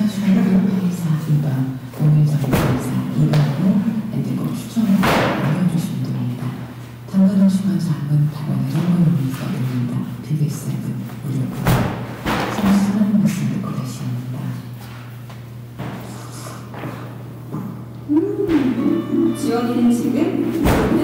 주문은 84 2번, 0184 2번으로 엔딩곡 추천을 남겨주시면 됩니다. 참가는 시간 사항은 답안의 정보용이 써드립니다. PBS 앱은 무료고 성실한 말씀 듣고 계십니다. 지원이는 지금